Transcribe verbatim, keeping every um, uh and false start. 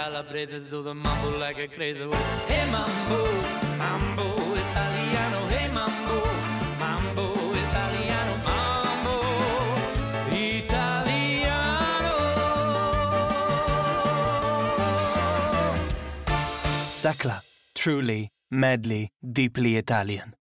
calabrese do the mambo like a crazy way. Hey mambo, mambo italiano, hey mambo, mambo italiano, mambo italiano. Sakla, truly, madly, deeply Italian.